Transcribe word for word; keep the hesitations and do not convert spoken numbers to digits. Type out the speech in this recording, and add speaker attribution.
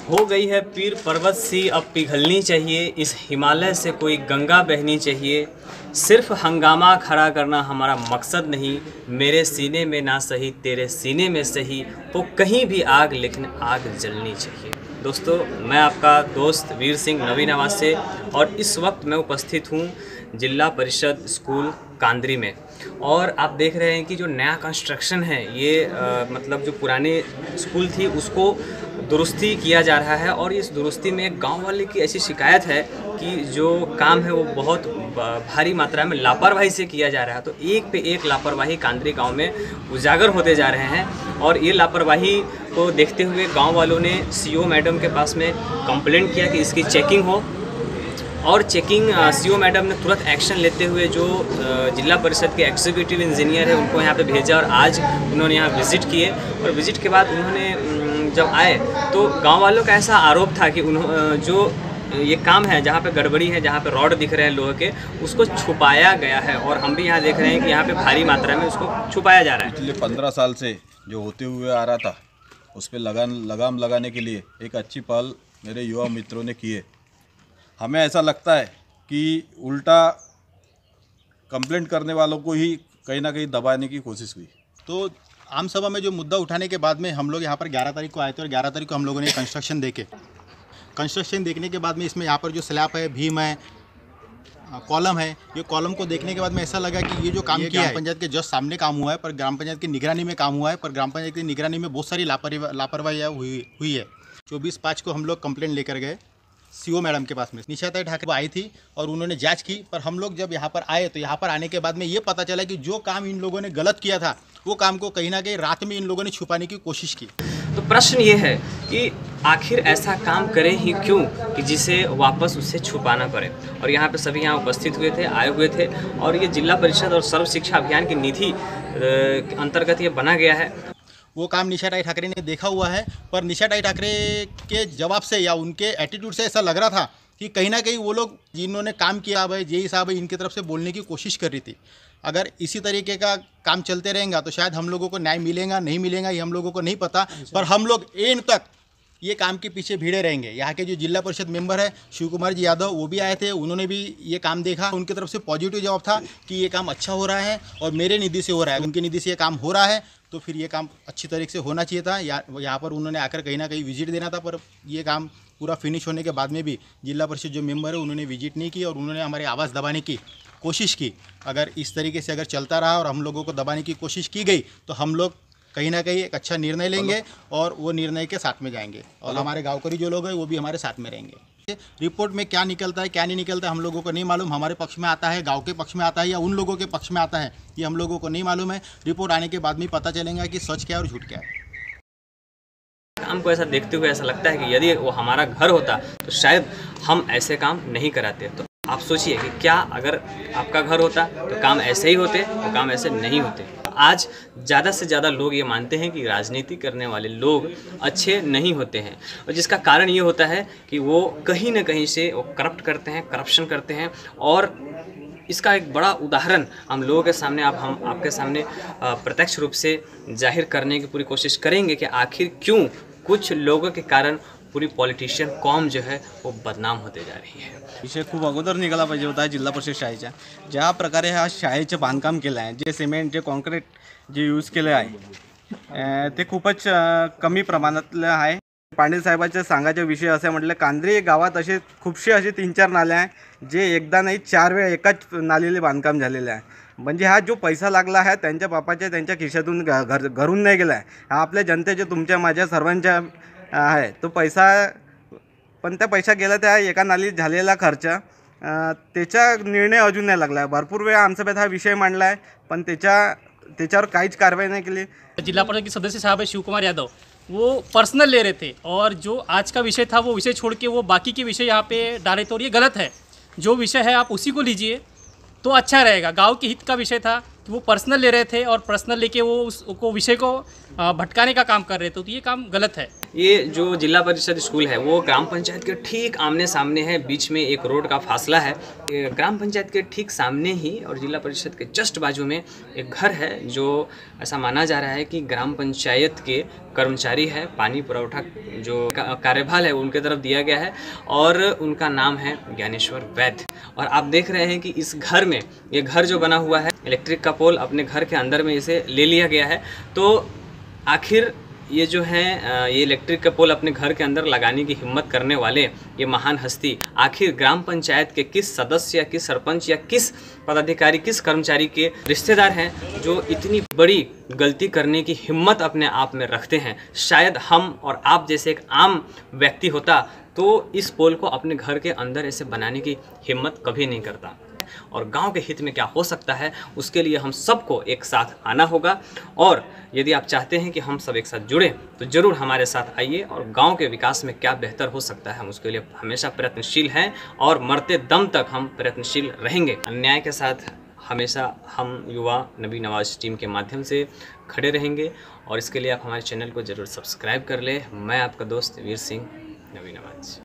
Speaker 1: हो गई है पीर पर्वत सी अब पिघलनी चाहिए, इस हिमालय से कोई गंगा बहनी चाहिए। सिर्फ हंगामा खड़ा करना हमारा मकसद नहीं, मेरे सीने में ना सही तेरे सीने में सही, वो कहीं भी आग लेकिन आग जलनी चाहिए। दोस्तों, मैं आपका दोस्त वीर सिंह नवीन आवाज़ से, और इस वक्त मैं उपस्थित हूँ जिला परिषद स्कूल कांद्री में। और आप देख रहे हैं कि जो नया कंस्ट्रक्शन है ये आ, मतलब जो पुराने स्कूल थी उसको दुरुस्ती किया जा रहा है। और इस दुरुस्ती में एक गांव वाले की ऐसी शिकायत है कि जो काम है वो बहुत भारी मात्रा में लापरवाही से किया जा रहा है। तो एक पे एक लापरवाही कांद्री गांव में उजागर होते जा रहे हैं। और ये लापरवाही को देखते हुए गांव वालों ने सीओ मैडम के पास में कंप्लेंट किया कि इसकी चेकिंग हो। और चेकिंग सीओ मैडम ने तुरंत एक्शन लेते हुए जो जिला परिषद के एग्जीक्यूटिव इंजीनियर है उनको यहाँ पे भेजा, और आज उन्होंने यहाँ विज़िट किए। और विज़िट के बाद उन्होंने जब आए तो गांव वालों का ऐसा आरोप था कि उन्होंने जो ये काम है जहाँ पे गड़बड़ी है, जहाँ पे रॉड दिख रहे हैं लोहे के, उसको छुपाया गया है। और हम भी यहाँ देख रहे हैं कि यहाँ पे भारी मात्रा में उसको छुपाया जा रहा है।
Speaker 2: पिछले पंद्रह साल से जो होते हुए आ रहा था उस पर लगाम लगाम लगाने के लिए एक अच्छी पहल मेरे युवा मित्रों ने की है। हमें ऐसा लगता है कि उल्टा कंप्लेंट करने वालों को ही कहीं ना कहीं दबाने की कोशिश हुई।
Speaker 3: तो आम सभा में जो मुद्दा उठाने के बाद में हम लोग यहाँ पर ग्यारह तारीख को आए थे, और ग्यारह तारीख को हम लोगों ने कंस्ट्रक्शन देखे कंस्ट्रक्शन देखने के बाद में इसमें यहाँ पर जो स्लैब है, भीम है, कॉलम है, ये कॉलम को देखने के बाद में ऐसा लगा कि ये जो काम किया ग्राम पंचायत के जस्ट सामने काम हुआ है, पर ग्राम पंचायत की निगरानी में काम हुआ है, पर ग्राम पंचायत की निगरानी में बहुत सारी लापरवाही लापरवाही हुई हुई है। चौबीस पाँच को हम लोग कंप्लेंट लेकर गए सीओ मैडम के पास में। निशाताई ठाकरे आई थी और उन्होंने जांच की, पर हम लोग जब यहाँ पर आए तो यहाँ पर आने के बाद में ये पता चला कि जो काम इन लोगों ने गलत किया था वो काम को कहीं ना कहीं रात में इन लोगों ने छुपाने की कोशिश की।
Speaker 1: तो प्रश्न ये है कि आखिर ऐसा काम करें ही क्यों कि जिसे वापस उससे छुपाना पड़े। और यहाँ पे सभी यहाँ उपस्थित हुए थे, आए हुए थे, और ये जिला परिषद और सर्व शिक्षा अभियान की नीति के अंतर्गत ये बना गया है।
Speaker 3: वो काम निशाताई ठाकरे ने देखा हुआ है, पर निशाताई ठाकरे के जवाब से या उनके एटीट्यूड से ऐसा लग रहा था कि कहीं ना कहीं वो लोग जिन्होंने काम किया है, जेई साहब है, इनकी तरफ से बोलने की कोशिश कर रही थी। अगर इसी तरीके का काम चलते रहेगा तो शायद हम लोगों को न्याय मिलेगा नहीं मिलेगा ये हम लोगों को नहीं पता, पर हम लोग एंड तक ये काम के पीछे भिड़े रहेंगे। यहाँ के जो जिला परिषद मेंबर है शिव कुमार जी यादव, वो भी आए थे, उन्होंने भी ये काम देखा। उनकी तरफ से पॉजिटिव जवाब था कि ये काम अच्छा हो रहा है और मेरे निधि से हो रहा है। उनके निधि से ये काम हो रहा है तो फिर ये काम अच्छी तरीके से होना चाहिए था। या यहाँ पर उन्होंने आकर कहीं ना कहीं विजिट देना था, पर ये काम पूरा फिनिश होने के बाद में भी जिला परिषद जो मेंबर है उन्होंने विजिट नहीं की और उन्होंने हमारी आवाज़ दबाने की कोशिश की। अगर इस तरीके से अगर चलता रहा और हम लोगों को दबाने की कोशिश की गई तो हम लोग कहीं ना कहीं एक अच्छा निर्णय लेंगे और वो निर्णय के साथ में जाएंगे, और हमारे गाँव के जो लोग हैं वो भी हमारे साथ में रहेंगे। रिपोर्ट में क्या निकलता है क्या नहीं निकलता है हम लोगों को नहीं मालूम। हमारे पक्ष में आता है, गांव के पक्ष में आता है, या उन लोगों के पक्ष में आता है, ये हम लोगों को नहीं मालूम है। रिपोर्ट आने के बाद में पता चलेगा कि सच क्या है और झूठ क्या है।
Speaker 1: काम को ऐसा देखते हुए ऐसा लगता है कि यदि वो हमारा घर होता तो शायद हम ऐसे काम नहीं कराते। तो आप सोचिए कि क्या अगर आपका घर होता तो काम ऐसे ही होते, वो काम ऐसे नहीं होते। आज ज़्यादा से ज़्यादा लोग ये मानते हैं कि राजनीति करने वाले लोग अच्छे नहीं होते हैं, और जिसका कारण ये होता है कि वो कहीं ना कहीं से वो करप्ट करते हैं, करप्शन करते हैं। और इसका एक बड़ा उदाहरण हम लोगों के सामने आप हम आपके सामने प्रत्यक्ष रूप से जाहिर करने की पूरी कोशिश करेंगे कि आखिर क्यों कुछ लोगों के कारण पूरी पॉलिटिशियन कॉम जो है वो बदनाम होते जा रही है।
Speaker 4: विषय खूप अगोदर निघाला पाहिजे होता जिल्हा परिषद शाळेच्या। ज्या प्रकारे ह्या शाळेचे बांधकाम केलं आहे, जे सिमेंट जे कॉन्क्रीट जे यूज केले आहे ते खूपच कमी प्रमाणातलं आहे। पाटील साहेबांच्या सांगायचे विषय असे म्हटले, कांद्री गावात असे खूपशे असे तीन चार नाले आहे जे एकदा नाही चार वेळा एकाच नालीले बांधकाम झालेले आहे। म्हणजे हा जो पैसा लागला आहे त्यांच्या बापाच्या त्यांच्या खिशातून घर घरून नाही गेला आहे, हा आपल्या जनतेचे तुमच्या माझ्या सर्वांच्या आहे तो पैसा। पण त्या पैसा गेला त्या एका नालीत झालेला खर्च, त्याचा निर्णय अजून नाही लागला। भरपूर वेळा आमसभेत हा विषय मांडला आहे पण त्याच्या त्याच्यावर काहीच कारवाई नहीं की।
Speaker 5: जिला परिषद के सदस्य साहब है शिव कुमार यादव, वो पर्सनल ले रहे थे, और जो आज का विषय था वो विषय छोड़ के वो बाकी के विषय यहाँ पे डाले, तो ये गलत है। जो विषय है आप उसी को लीजिए तो अच्छा रहेगा। गांव के हित का विषय था तो वो पर्सनल ले रहे थे, और पर्सनल लेके वो उसको विषय को भटकाने का काम कर रहे थे, तो ये काम गलत है।
Speaker 1: ये जो जिला परिषद स्कूल है वो ग्राम पंचायत के ठीक आमने सामने है, बीच में एक रोड का फासला है। ये ग्राम पंचायत के ठीक सामने ही और जिला परिषद के जस्ट बाजू में एक घर है जो ऐसा माना जा रहा है कि ग्राम पंचायत के कर्मचारी है, पानी पुरवठा जो कार्यभार है उनके तरफ दिया गया है और उनका नाम है ज्ञानेश्वर वैद्य। और आप देख रहे हैं कि इस घर में, ये घर जो बना हुआ है, इलेक्ट्रिक का पोल अपने घर के अंदर में इसे ले लिया गया है। तो आखिर ये जो है ये इलेक्ट्रिक का पोल अपने घर के अंदर लगाने की हिम्मत करने वाले ये महान हस्ती आखिर ग्राम पंचायत के किस सदस्य या किस सरपंच या किस पदाधिकारी, किस कर्मचारी के रिश्तेदार हैं जो इतनी बड़ी गलती करने की हिम्मत अपने आप में रखते हैं। शायद हम और आप जैसे एक आम व्यक्ति होता तो इस पोल को अपने घर के अंदर ऐसे बनाने की हिम्मत कभी नहीं करता। और गांव के हित में क्या हो सकता है उसके लिए हम सबको एक साथ आना होगा। और यदि आप चाहते हैं कि हम सब एक साथ जुड़ें तो ज़रूर हमारे साथ आइए और गांव के विकास में क्या बेहतर हो सकता है हम उसके लिए हमेशा प्रयत्नशील हैं और मरते दम तक हम प्रयत्नशील रहेंगे। अन्याय के साथ हमेशा हम युवा नबी नवाज टीम के माध्यम से खड़े रहेंगे और इसके लिए आप हमारे चैनल को ज़रूर सब्सक्राइब कर लें। मैं आपका दोस्त वीर सिंह नबी नवाज।